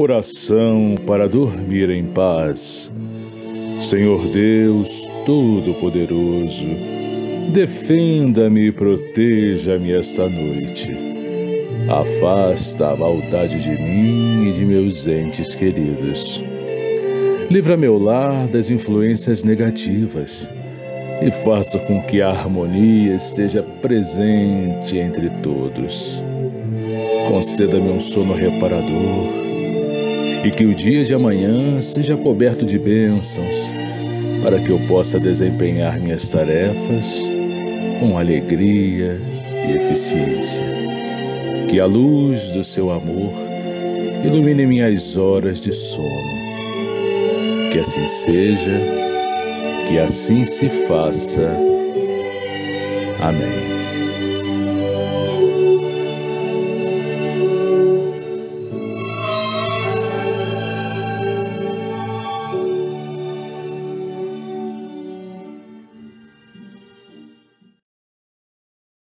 Oração para dormir em paz. Senhor Deus Todo-Poderoso, defenda-me e proteja-me esta noite. Afasta a maldade de mim e de meus entes queridos. Livra meu lar das influências negativas e faça com que a harmonia esteja presente entre todos. Conceda-me um sono reparador e que o dia de amanhã seja coberto de bênçãos, para que eu possa desempenhar minhas tarefas com alegria e eficiência. Que a luz do seu amor ilumine minhas horas de sono. Que assim seja, que assim se faça. Amém.